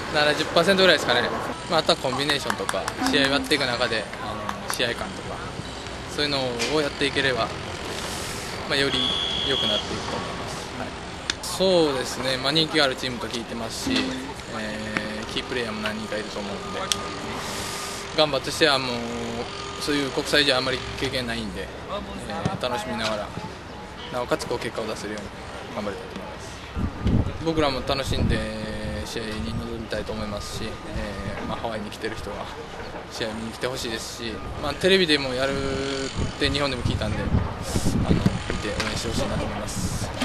70%ぐらいですかね。あとはコンビネーションとか試合をやっていく中で試合感とかそういうのをやっていければ、より良くなっていくと思います。はい、そうですね、人気があるチームと聞いてますし、キープレーヤーも何人かいると思うので、ガンバとしてはもうそういう国際試合あまり経験ないんで、楽しみながらなおかつ結果を出せるように頑張りたいと思います。僕らも楽しんで試合に臨みたいと思いますし、ハワイに来てる人は試合見に来てほしいですし、テレビでもやるって日本でも聞いたんで、見て応援してほしいなと思います。